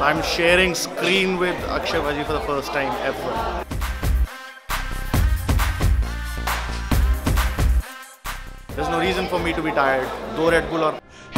I'm sharing screen with Akshay Bhaji for the first time ever. There's no reason for me to be tired. Do Red Bull or